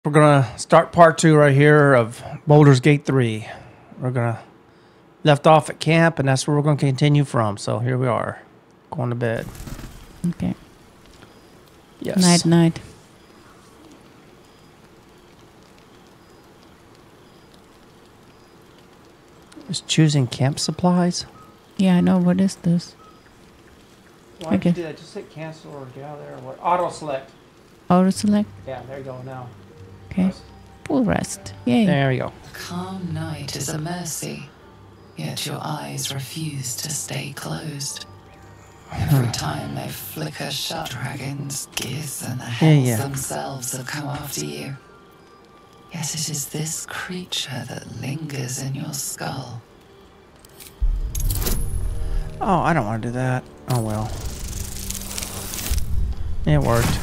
We're gonna start part 2 right here of Baldur's Gate 3. We're gonna left off at camp, and that's where we're gonna continue from. So here we are, going to bed. Okay. Yes. Night, night. Just choosing camp supplies. Yeah, I know. What is this? Why Okay. you do that? Just hit cancel or get out of there. Or what? Auto select. Auto select. Yeah, there you go now. Okay. Full rest. Yay. There we go. Calm night is a mercy, yet your eyes refuse to stay closed. Every time they flicker shut, dragons, geese, and the hells themselves have come after you. Yet it is this creature that lingers in your skull. Oh, I don't want to do that. Oh well. It worked.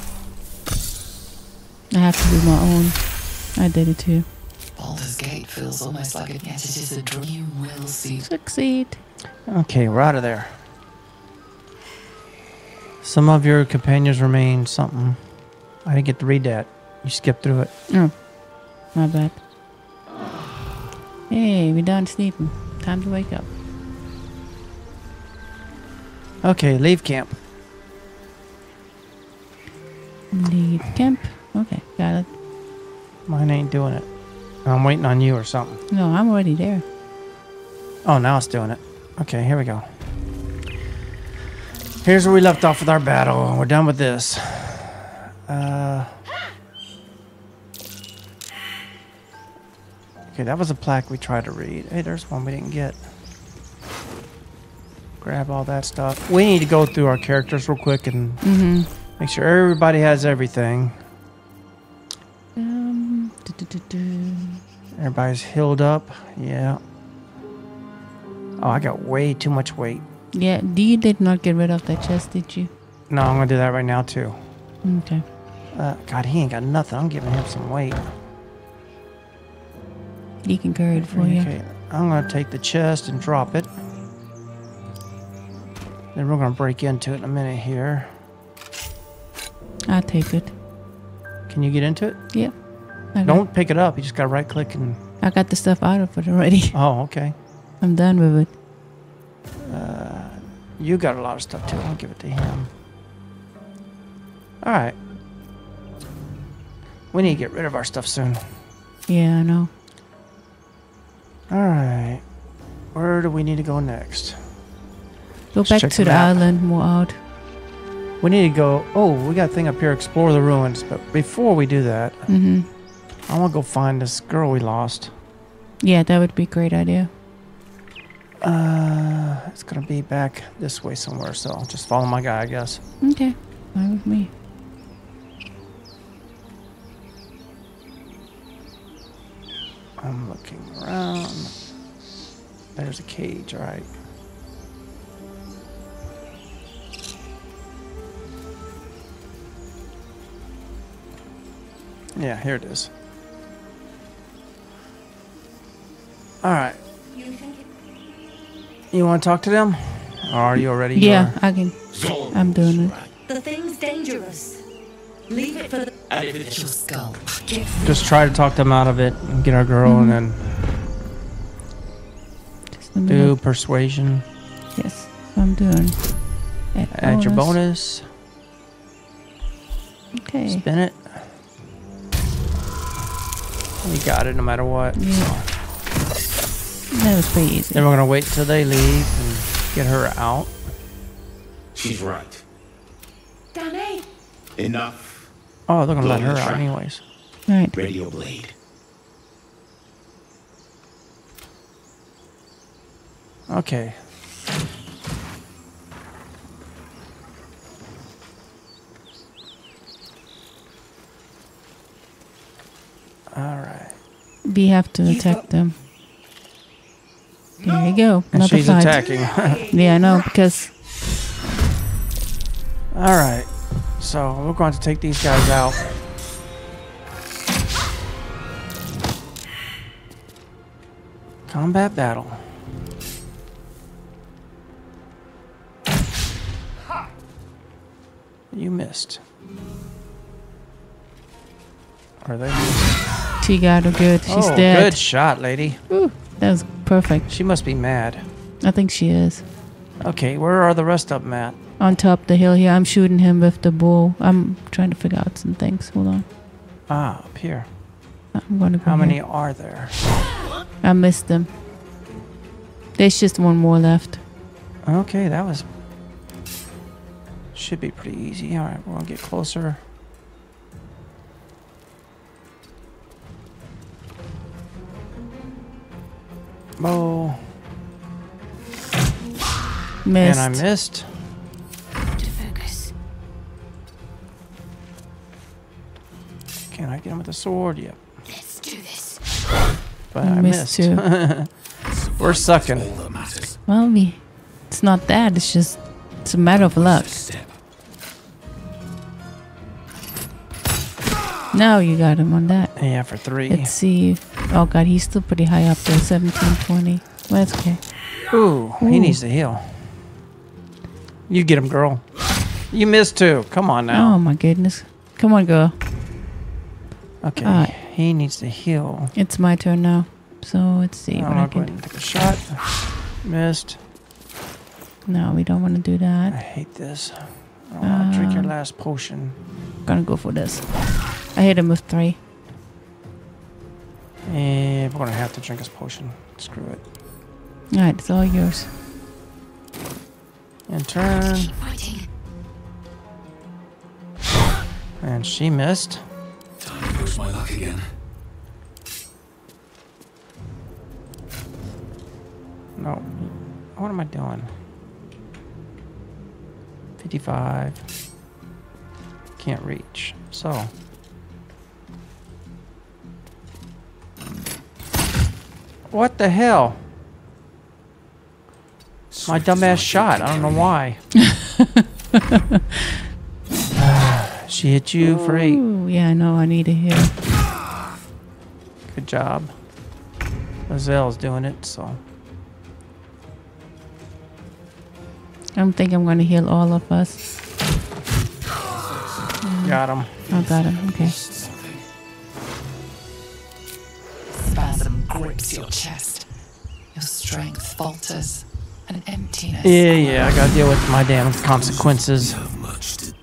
I have to do my own. I did it too. Baldur's Gate feels almost like it, yet it is a dream you will see. Succeed. Okay, we're out of there. Some of your companions remain something. I didn't get to read that. You skipped through it. Oh, my bad. Hey, we're done sleeping. Time to wake up. Okay, leave camp. Leave camp. Okay, got it. Mine ain't doing it. I'm waiting on you or something. No, I'm already there. Oh, now it's doing it. Okay, here we go. Here's where we left off with our battle. We're done with this. Okay, that was a plaque we tried to read. Hey, there's one we didn't get. Grab all that stuff. We need to go through our characters real quick and make sure everybody has everything. Everybody's healed up. Yeah. Oh, I got way too much weight. Yeah, you did not get rid of that chest, did you? No, I'm going to do that right now, too. Okay. God, he ain't got nothing. I'm giving him some weight. He can carry it for you. Okay, I'm going to take the chest and drop it. Then we're going to break into it in a minute here. I'll take it. Can you get into it? Yep. Don't pick it up. You just got to right click and... I got the stuff out of it already. Oh, okay. I'm done with it. You got a lot of stuff, too. I'll give it to him. All right. We need to get rid of our stuff soon. Yeah, I know. All right. Where do we need to go next? Go back to the island, more out. We need to go... Oh, we got a thing up here. Explore the ruins. But before we do that, I want to go find this girl we lost. Yeah, that would be a great idea. It's going to be back this way somewhere, so I'll just follow my guy, I guess. Okay. Fine with me. I'm looking around. There's a cage, all right. Yeah, here it is. All right. You want to talk to them? Or are you already? Yeah, I can. I'm doing it. The thing's dangerous. Leave it for the... And if it's your skull, Just try to talk them out of it and get our girl and then Just a do minute. persuasion. Yes, I'm doing. Add your bonus. Okay. Spin it. You got it no matter what. Yeah. So. That was pretty easy. Then we're going to wait till they leave and get her out. She's right. Danny! Enough. Oh, they're going to let Blow her the out trap. anyways. All right. Radio blade. Okay. All right. We have to attack them. There you go. And Another she's fight. attacking. Yeah, I know, because... All right. So we're going to take these guys out. Combat battle. You missed. Are they? She got her good. She's Oh, dead. good shot, lady. Ooh, that was perfect. She must be mad. I think she is. Okay, where are the rest of them at? On top of the hill here. I'm shooting him with the bow. I'm trying to figure out some things. Hold on. Ah, up here. I'm gonna go How many here. are there? I missed them. There's just one more left. Okay, that was... Should be pretty easy. All right, we're gonna get closer. Bow. Missed. And I missed. To focus. Can I get him with the sword? Yep. Let's do this. But I missed. too. We're sucking. All that matters. Well, it's not that. It's just, it's a matter of luck. Step. Now you got him on that. Yeah, for 3. Let's see. Oh god, he's still pretty high up there. 17, 20. Well, that's okay. Ooh, he needs to heal. You get him, girl. You missed too. Come on Oh now. my goodness. Come on, girl. Okay, Alright. he needs to heal. It's my turn now. So let's see what I I'll go can ahead do. and take a shot. Missed. No, we don't want to do I that. hate this. I don't want to drink your last potion. Gonna go for this. I hit him with 3. And we're gonna have to drink his potion. Screw it. Alright, it's all yours. In turn. Keep fighting. And she missed. Time to push my luck again. No. What am I doing? 55. Can't reach. So. What the hell? My Swift as dumbass my shot. feet I don't know can why. She hit you for 8. Ooh, yeah, I know. I need to heal. Good job. Lazelle's doing it, so. I don't think I'm gonna heal all of us. Got him. I got him. Okay. something. Spasm grips your chest. Your strength falters. An emptiness. Yeah, I gotta deal with my damn consequences. Have much to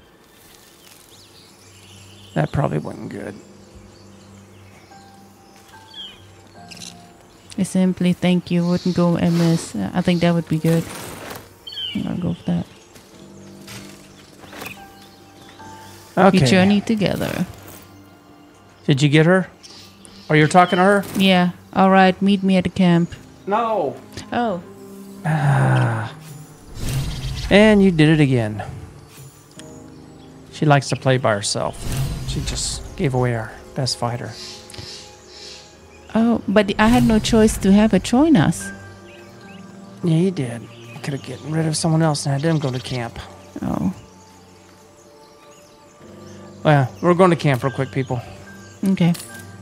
That probably wasn't good. I simply thank you. Wouldn't go MS. I think that would be good. I'm gonna go for that. We Okay. journey together. Did you get her? Oh, you're talking to her? Yeah. All right. Meet me at the camp. No. Oh. And you did it again. She likes to play by herself. She just gave away our best fighter. Oh, but I had no choice to have her join us. Yeah, you did. You could have gotten rid of someone else and had them go to camp. Oh. Well, we're going to camp real quick, people. Okay.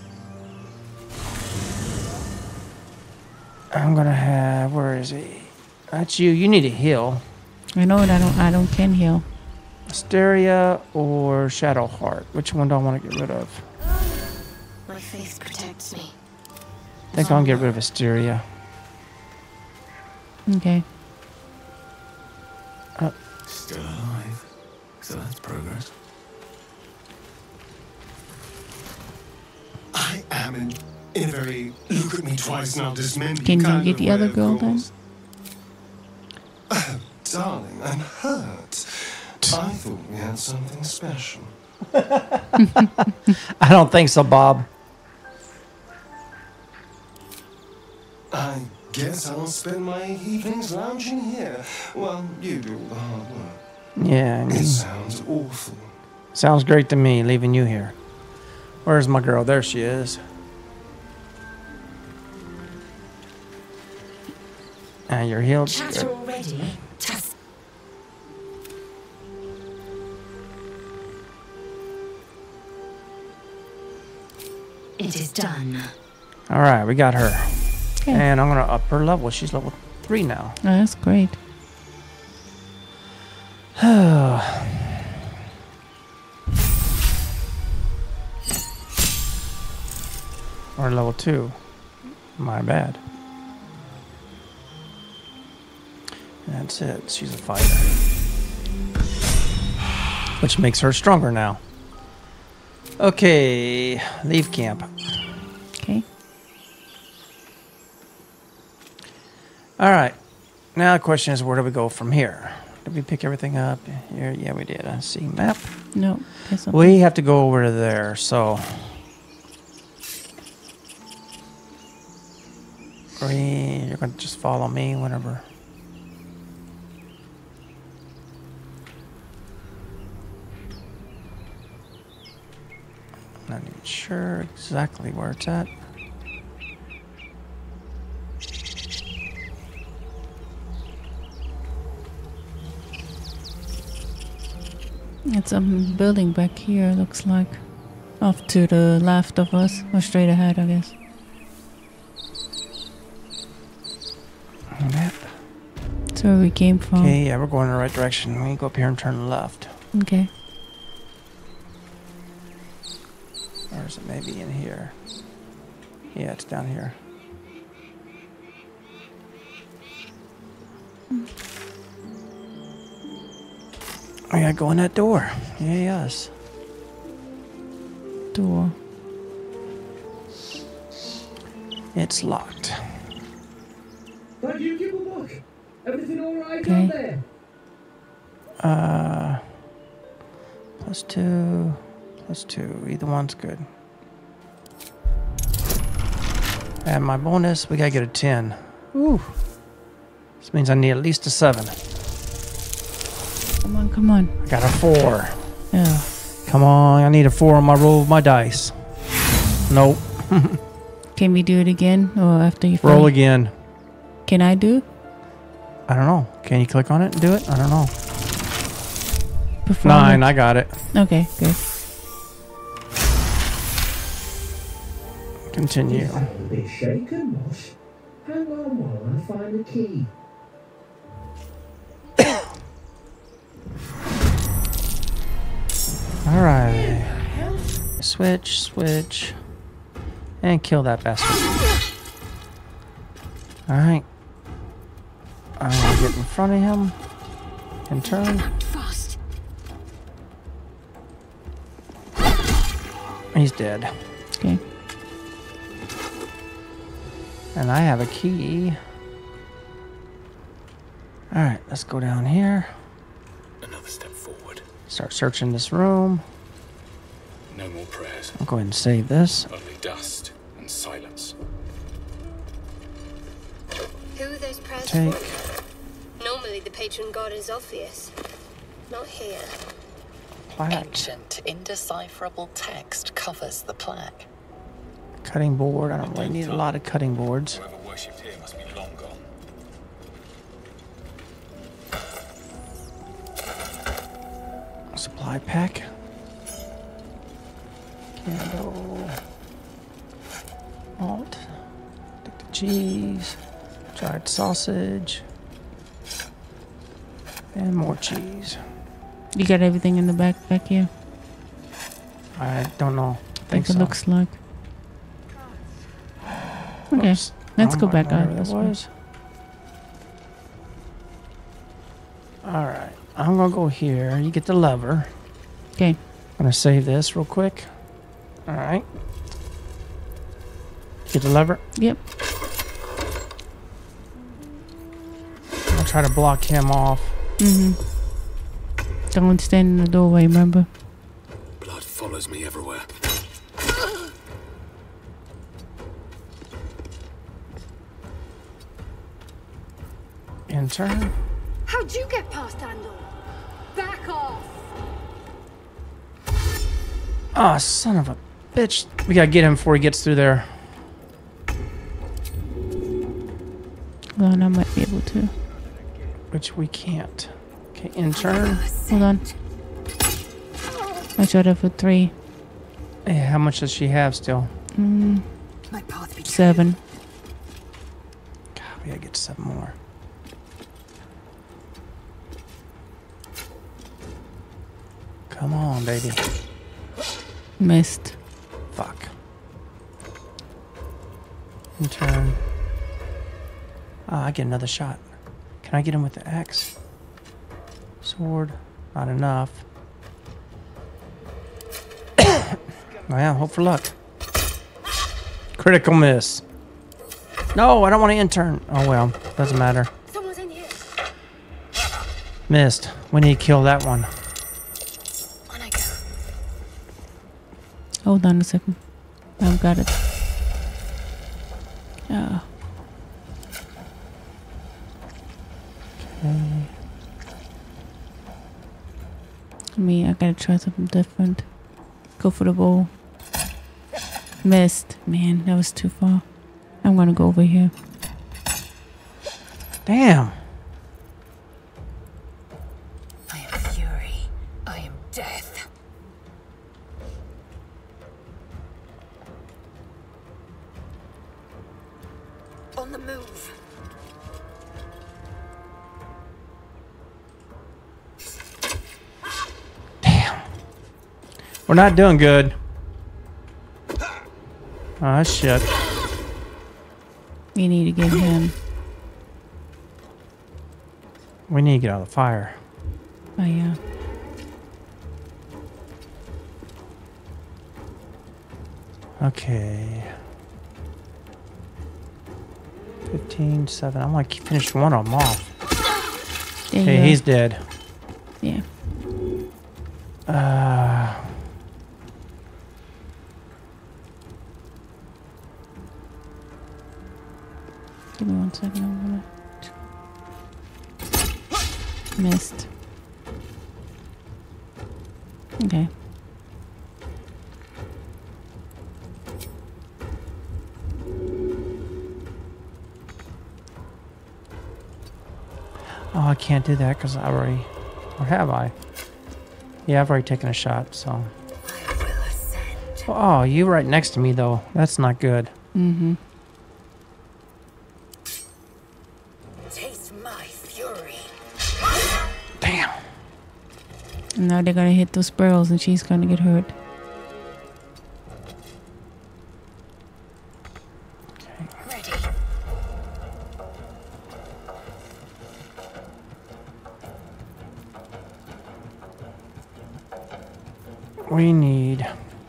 I'm gonna have. Where is he? That's you. You need to heal. I know that I don't can heal. Hysteria or Shadow Heart? Which one do I want to get rid of? My faith protects me. I think I'll get rid of Hysteria. Okay. Still alive. So that's progress. I am in a very look at me twice now dismembered Can you kind get of the other way, of girl then? course. Darling, I'm hurt. I thought we had something special. I don't think so, Bob. I guess I'll spend my evenings lounging here while you do all the hard work. Yeah, I It mean, sounds awful. sounds great to me, leaving you here. Where's my girl? There she is. And you're healed. Chatter Good. already. Test. It is done. All right, we got her. Okay. And I'm going to up her level. She's level 3 now. Oh, that's great. Or level 2. My bad. That's it. She's a fighter. Which makes her stronger now. Okay. Leave camp. Okay. Alright. Now the question is, where do we go from here? Did we pick everything up? Here? Yeah, we did. I see map. No. That's not We have to go over to there, so... You're going to just follow me whenever... Not even sure exactly where it's at. It's a building back here, looks like. Off to the left of us, or straight ahead, I guess. Map. That's where we came from. Okay, yeah, we're going in the right direction. We go up here and turn left. Okay. Or is it maybe in here? Yeah, it's down here. I gotta go in that door. Yes. Door. It's locked. Did you give a look? Everything all right Okay. out there? +2. +2. Either one's good. And my bonus, we gotta get a 10. Ooh. This means I need at least a 7. Come on, come on. I got a 4. Yeah. Come on, I need a 4 on my roll of my dice. Nope. Can we do it again, or after you Roll fight? again. Can I do? I don't know. Can you click on it and do it? I don't know. Performance? 9, I got it. Okay, good. Continue. You sound a bit shaken, Mosh. Hang on while I find the key. Alright. Switch, switch. And kill that bastard. Alright. I'm gonna get in front of him. And turn. Fast. He's dead. Okay. And I have a key. Alright, let's go down here. Another step forward. Start searching this room. No more prayers. I'll go ahead and save this. Only dust and silence. Who are those prayers Take. for? Normally the patron god is obvious. Not here. Plaque. Ancient, indecipherable text covers the plaque. Cutting board. I don't really need a lot of cutting boards. Whoever worshipped here must be long gone. Supply pack. Candle. Malt. Take the cheese. Dried sausage. And more cheese. You got everything in the back here? I don't know. I think so. it looks like. Okay, Oops. let's Oh, go back whatever out that this way. was. Alright. I'm gonna go here. You get the lever. Okay. I'm gonna save this real quick. Alright. Get the lever. Yep. I'll try to block him off. Mm-hmm. Don't stand in the doorway, remember? Blood follows me everywhere. In turn. How'd you get past Andor? Back off! Ah, son of a bitch. We gotta get him before he gets through there. Well, I might be able to. Which we can't. Okay, in turn. Hold on. I shot her for 3. Hey, how much does she have still? Mm, My path be 7. God, we gotta get 7 more. Come on, baby. Missed. Fuck. And turn. Ah, I get another shot. Can I get him with the axe? Sword. Not enough. Well, hope for luck. Critical miss. No, I don't want to intern. Oh well, doesn't matter. Someone's in here. Missed. We need to kill that one. On I go. Hold on a second. I've got it. Oh. Okay. I gotta try something different. Go for the bowl. Missed. Man, that was too far. I'm gonna go over here. Damn. I am fury. I am death. On the move. Damn. We're not doing good. Oh, shit. We need to get him. We need to get out of the fire. Oh, yeah. Okay. 15, 7. I'm like, finished one of them off. There you Okay, go. he's dead. Yeah. Give me 1 second. I'm gonna. Missed. Okay. Oh, I can't do that because I already... Or have I? Yeah, I've already taken a shot, so... I will ascend. Oh, you right next to me, though. That's not good. Mm-hmm. Taste my fury. Damn. And now they're gonna hit those barrels and she's gonna get hurt. Ready. We need...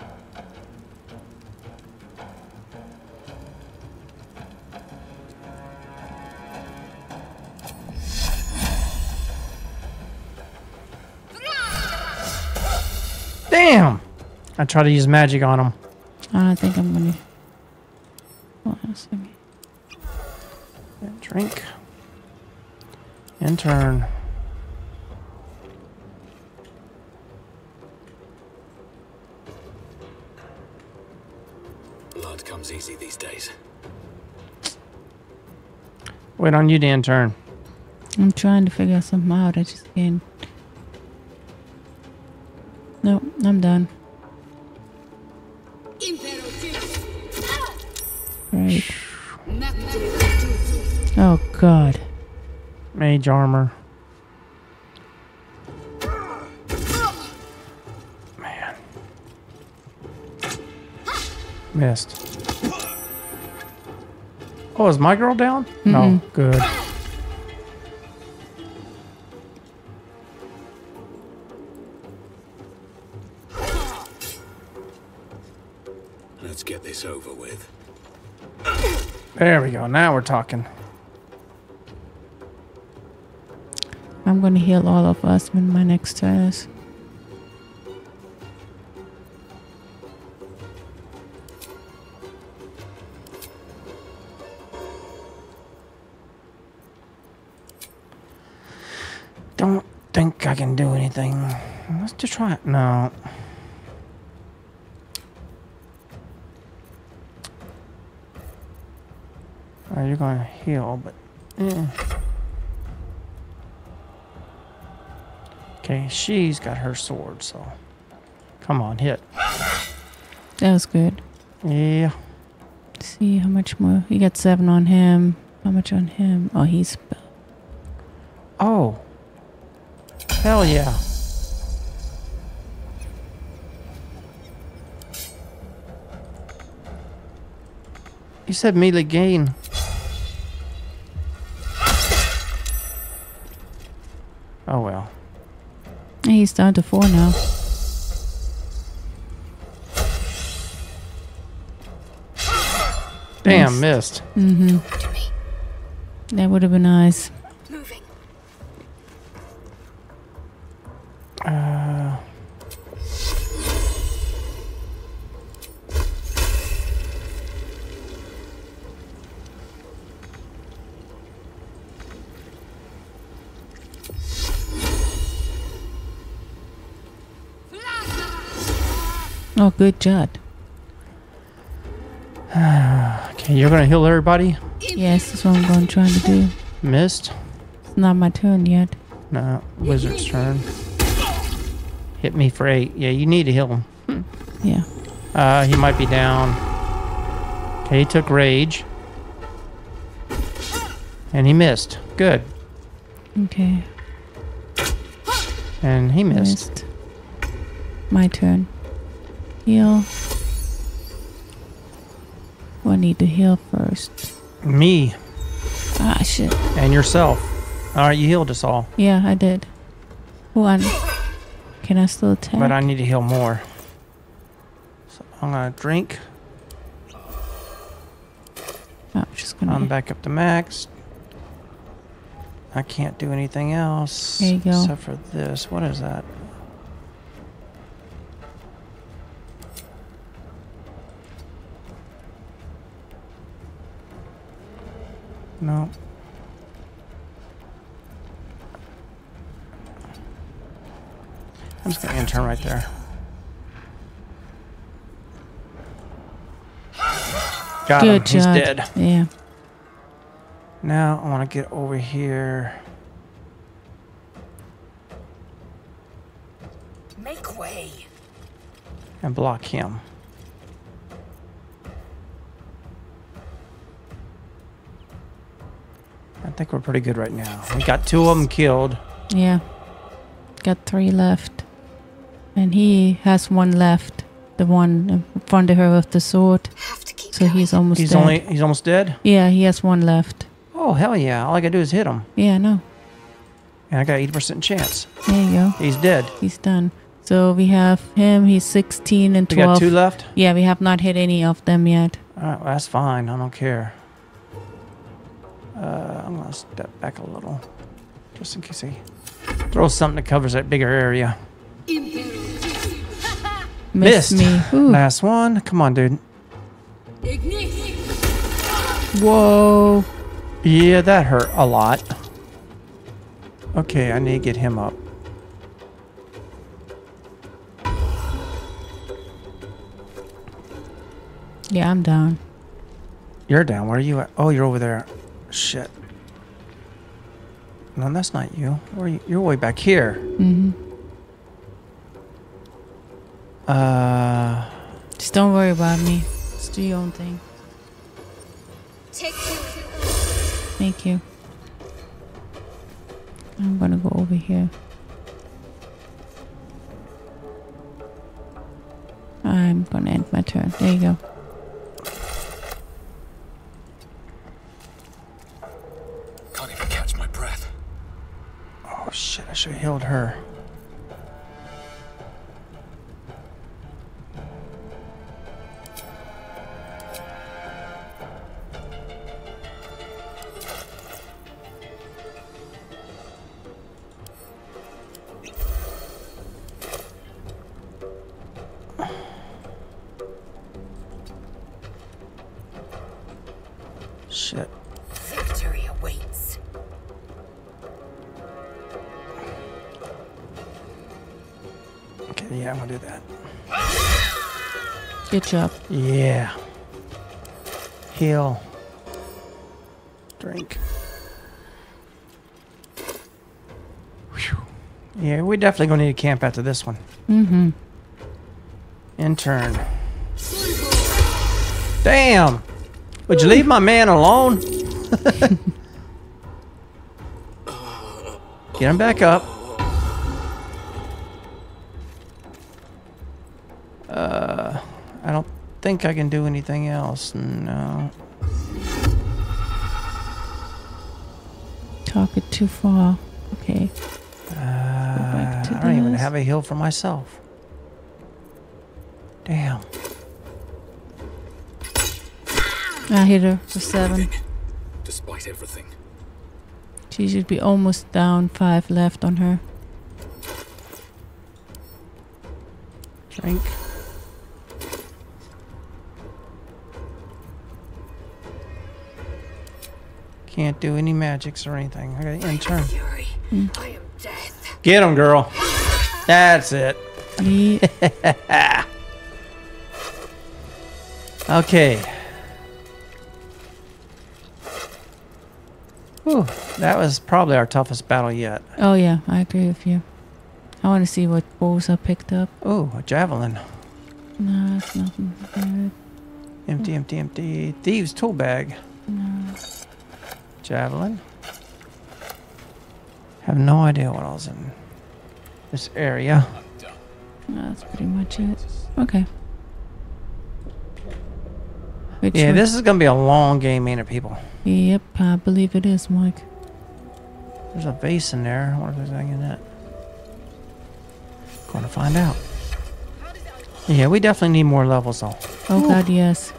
Damn! I try to use magic on him. I don't think I'm gonna. Hold on a second. Drink. And turn. Blood comes easy these days. Wait on you to intern. I'm trying to figure something out. I just can't. No, I'm done. Right. Oh God. Mage armor. Man. Missed. Oh, is my girl down? No. Good. Let's get this over with. There we go. Now we're talking. I'm gonna heal all of us when my next turn is. Don't think I can do anything. Let's just try it. No. Alright, you're gonna heal, but... Okay, she's got her sword, so... Come on, hit. That was good. Yeah. Let's see how much more. You got 7 on him. How much on him? Oh, he's. Oh. Hell yeah. You said melee gain. Oh well. He's down to 4 now. Damn, missed. Mm-hmm. That would have been nice. Moving. Oh, good job. Okay, you're gonna heal everybody? Yes, that's what I'm going to try to do. Missed? It's not my turn yet. No, wizard's turn. Hit me for 8. Yeah, you need to heal him. Yeah. He might be down. Okay, he took rage. And he missed. Good. Okay. And he missed. My turn. Heal. Who I need to heal first? Me. Ah, shit. And yourself. Alright, you healed us all. Yeah, I did. Who on? Can I still attack? But I need to heal more. So I'm gonna drink. Oh, I'm just gonna. I'm back up to max. I can't do anything else. There you go. Except for this. What is that? No. I'm just gonna intern right there. Got him. Good He's job. dead. Yeah. Now I want to get over here. Make way. And block him. I think we're pretty good right now. We got 2 of them killed. Yeah. Got 3 left. And he has 1 left. The one in front of her with the sword. Have to keep So he's almost dead. He's almost dead? Yeah, he has 1 left. Oh, hell yeah. All I gotta do is hit him. Yeah, I know. And I got 80% chance. There you go. He's dead. He's done. So we have him. He's 16 and We 12. got 2 left? Yeah, we have not hit any of them yet. Alright, well, that's fine. I don't care. I'm gonna step back a little. Just in case he throws something that covers that bigger area. Missed me. Ooh. Last one. Come on, dude. Whoa. Yeah, that hurt a lot. Okay, I need to get him up. Yeah, I'm down. You're down. Where are you at? Oh, you're over there. Shit. No, that's not you. Where are you? You're way back here. Mm-hmm. Just don't worry about me. Just do your own thing. Take 2. Thank you. I'm gonna go over here. I'm gonna end my turn. There you go. Can't even catch my breath. Oh shit! I should have healed her. Shit. Victory awaits. Okay, yeah, I'm gonna do that. Good job. Yeah. Heal. Drink. Whew. Yeah, we definitely gonna need to camp after this one. Mm-hmm. Intern. Damn! Would you leave my man alone? Get him back up. I don't think I can do anything else. No. Talk it too far. Okay. I don't even have a heal for myself. Damn. I hit her for 7. Despite everything. She should be almost down. 5 left on her. Drink. Can't do any magics or anything. I got in turn. Fury, I am death. Get him, girl. That's it. Yeah. Okay. Whew, that was probably our toughest battle yet. Oh yeah, I agree with you. I want to see what bows I picked up. Oh, a javelin. No, it's nothing good. Empty, empty, empty. Thieves' tool bag. No. Javelin. Have no idea what else in this area. No, that's pretty much it. Okay. Which Yeah, one? this is gonna be a long game, ain't it, people? Yep, I believe it is, Mike. There's a vase in there. I wonder if there's anything in that. Going to find out. Yeah, we definitely need more levels, though. Oh god, yes.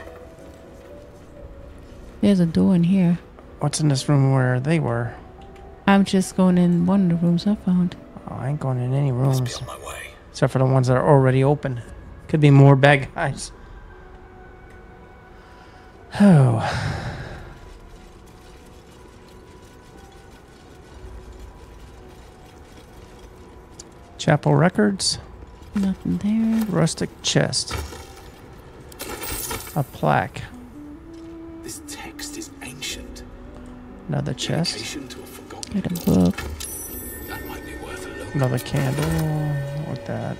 There's a door in here. What's in this room where they were? I'm just going in one of the rooms I found. Oh, I ain't going in any Must rooms. be on my way. Except for the ones that are already open. Could be more bad guys. Oh. Chapel records. Nothing there. Rustic chest. A plaque. This text is ancient. Another chest. Dedication to a forgotten. Got a book. That might be worth a look. Another candle. What that?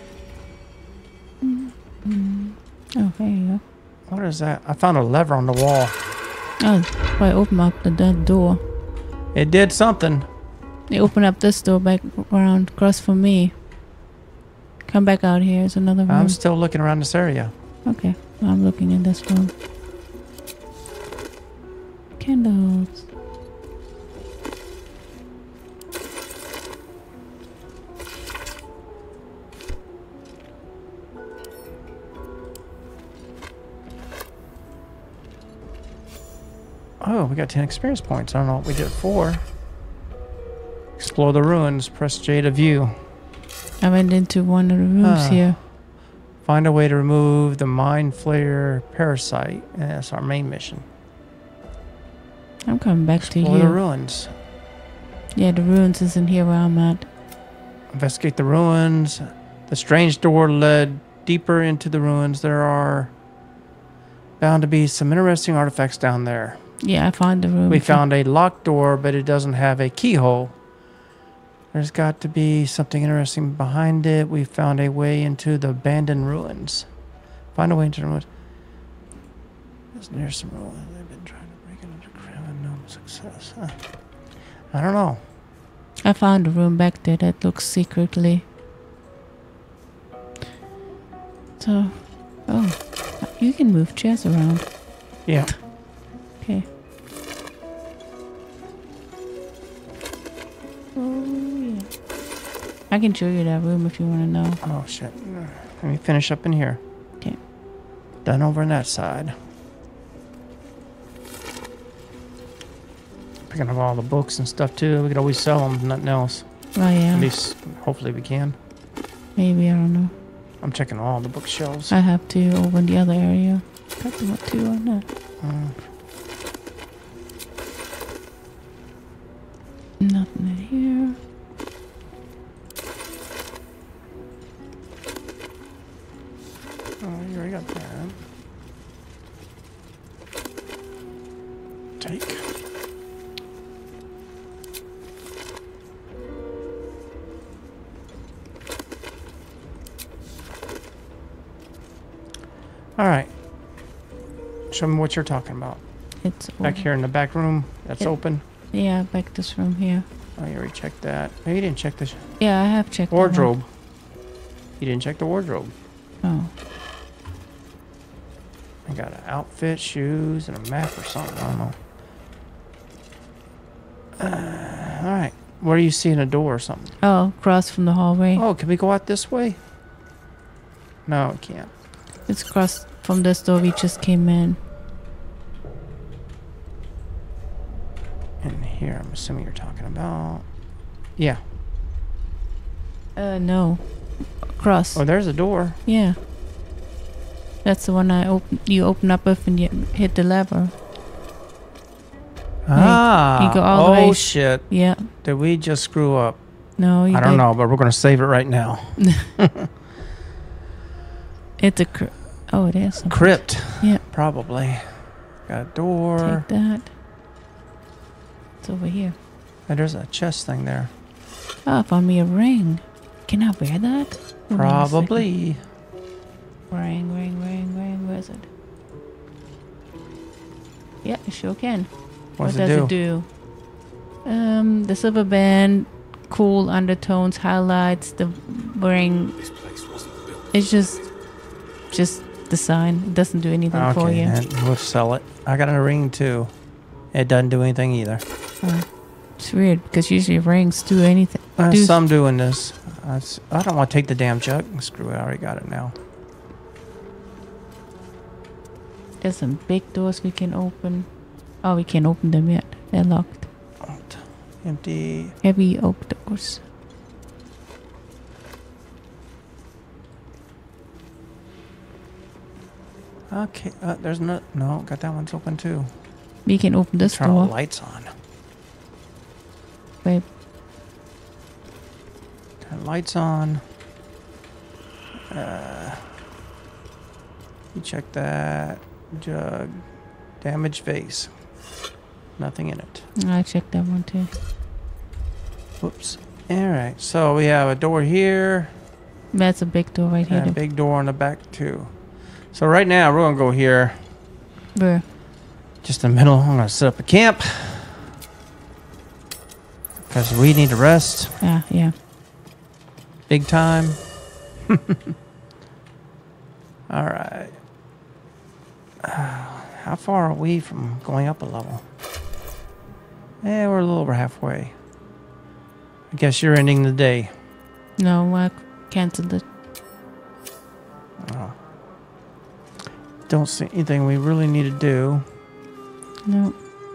Oh, there you go. What is that? I found a lever on the wall. Oh, probably open up that door. It did something. They open up this door back around across from me. Come back out here. There's another room. I'm still looking around this area. Okay, I'm looking in this room. Candles. Oh, we got 10 experience points. I don't know what we did for. Explore the ruins. Press J to view. I went into one of the rooms here. Find a way to remove the mind flayer parasite. Yeah, that's our main mission. I'm coming back to Explore the you. ruins. Yeah, the ruins isn't here where I'm at. Investigate the ruins. The strange door led deeper into the ruins. There are bound to be some interesting artifacts down there. Yeah, I found the room. We found a locked door, but it doesn't have a keyhole. There's got to be something interesting behind it. We found a way into the abandoned ruins. Find a way into the ruins. It's near some ruins. They've been trying to break into the crib and no success. Huh. I don't know. I found a room back there that looks secretly. So, oh, you can move chairs around. Yeah. Okay. Oh, yeah. I can show you that room if you want to know. Oh, shit. Let me finish up in here. Okay. Done over on that side. Picking up all the books and stuff, too. We could always sell them, nothing else. Oh, yeah. At least, hopefully we can. Maybe, I don't know. I'm checking all the bookshelves. I have to over in the other area. Got them up too on that. Nothing in here. Oh, you already got that. Take. All right. Show me what you're talking about. It's Back over. here in the back room. That's open. Yeah, back this room here. Oh, you already checked that. Oh, you didn't check the Yeah, I have checked that one. wardrobe. You didn't check the wardrobe. Oh. I got an outfit, shoes, and a map or something. I don't know. Alright. Where are you seeing a door or something? Oh, across from the hallway. Oh, can we go out this way? No, we can't. It's across from this door we just came in. In here, I'm assuming you're talking about. Yeah. No. Across. Oh, there's a door. Yeah. That's the one you open up with and you hit the lever. Ah. You go all the way. Oh, shit. Yeah. Did we just screw up? No, you I don't know, but we're going to save it right now. It's a oh, it is. Crypt. Yeah. Probably. Got a door. Take that. It's over here. And there's a chest thing there. Oh, I found me a ring. Can I wear that? Hold on a Probably. second. Ring. Where is it? Yeah, it sure can. What does it do? The silver band, cool undertones, highlights, the ring. This place wasn't built. It's just the sign. It doesn't do anything for Okay, you. and we'll sell it. I got a ring too. It doesn't do anything either. It's weird because usually rings do anything. Some doing this. I don't want to take the damn jug. Screw it. I already got it now. There's some big doors we can open. Oh, we can't open them yet. They're locked. Empty. Heavy oak doors. Okay. There's no. Got that one's open too. We can open this Turn all door. the lights on. Wait. Turn lights on. You check that. Jug. Damaged vase. Nothing in it. I checked that one too. Whoops. Alright, so we have a door here. That's a big door right here. And a big door on the back too. So right now we're gonna go here. Where? Just in the middle. I'm gonna set up a camp. Because we need to rest. Yeah. Big time. Alright. How far are we from going up a level? Yeah, we're a little over halfway. I guess you're ending the day. No, I canceled it. Oh. Don't see anything we really need to do. No.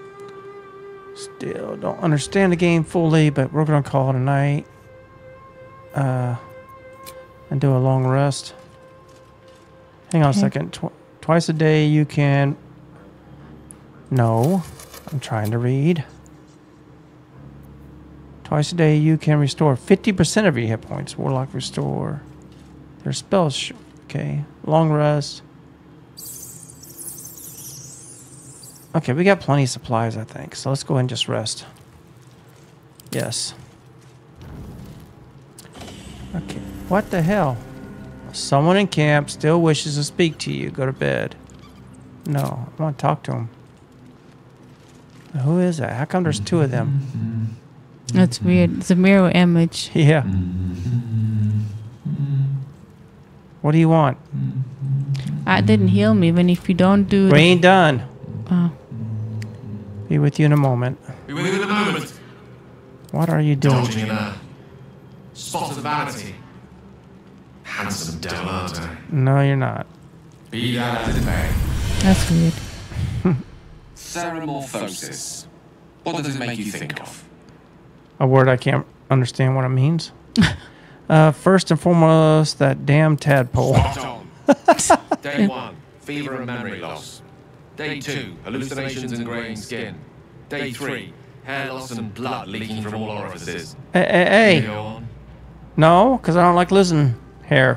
Still don't understand the game fully, but we're gonna call it a night. And do a long rest. Hang on a second. Twice a day you can... No. I'm trying to read. Twice a day you can restore 50% of your hit points. Warlock restore. Their spells... Okay. Long rest. Okay, we got plenty of supplies, I think. So let's go ahead and just rest. Yes. Okay. What the hell? Someone in camp still wishes to speak to you. Go to bed. No, I want to talk to him. Who is that? How come there's two of them? That's weird. It's a mirror image. Yeah. What do you want? It didn't heal me. Even if you don't do... We ain't done. Oh. Be with you in a moment. Be with you in a moment. What are you doing? Dodging in a spot of vanity. Handsome devil, aren't I? No, you're not. Be that as it may. That's weird. Ceramorphosis. What does it make you think of? A word I can't understand what it means. First and foremost, that damn tadpole. Spot on. Day 1, fever and memory loss. Day 2, hallucinations and greying skin. Day 3, hair loss and blood leaking from all orifices. Hey. Go on. No, because I don't like losing hair.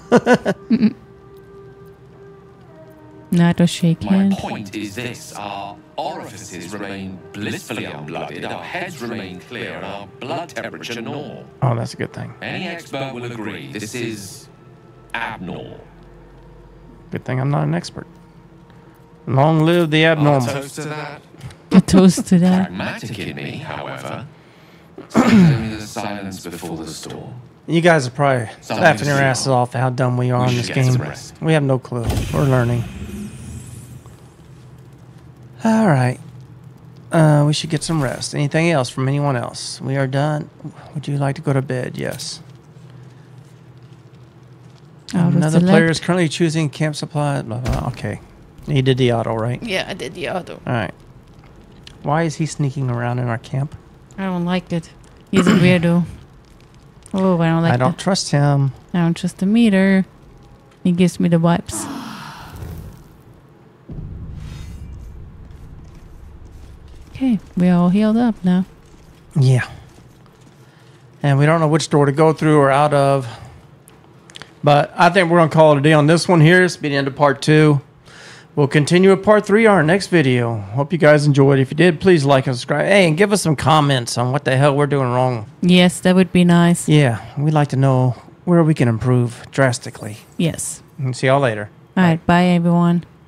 Not to shake My hands. point is this: our orifices remain blissfully unblooded, our heads remain clear, and our blood temperature normal. Oh, that's a good thing. Any expert will agree this is abnormal. Good thing I'm not an expert. Long live the I'll abnormal. toast to that. A toast to that. Pragmatic in me, however, sees only the silence before the storm. You guys are probably laughing your asses off at how dumb we are We in should this get some game. rest. We have no clue. We're learning. All right. We should get some rest. Anything else from anyone else? We are done. Would you like to go to bed? Yes. Another player is currently choosing camp supply. Blah, blah. Okay. He did the auto, right? Yeah, I did the auto. All right. Why is he sneaking around in our camp? I don't like it. He's a weirdo. Oh, I don't like I don't trust him. I don't trust the meter. He gives me the wipes. Okay, we're all healed up now. Yeah. And we don't know which door to go through or out of. But I think we're going to call it a day on this one here. It's been the end of part 2. We'll continue with part 3 on our next video. Hope you guys enjoyed. If you did, please like and subscribe. Hey, and give us some comments on what the hell we're doing wrong. Yes, that would be nice. Yeah, we'd like to know where we can improve drastically. Yes. And see y'all later. All right, bye everyone.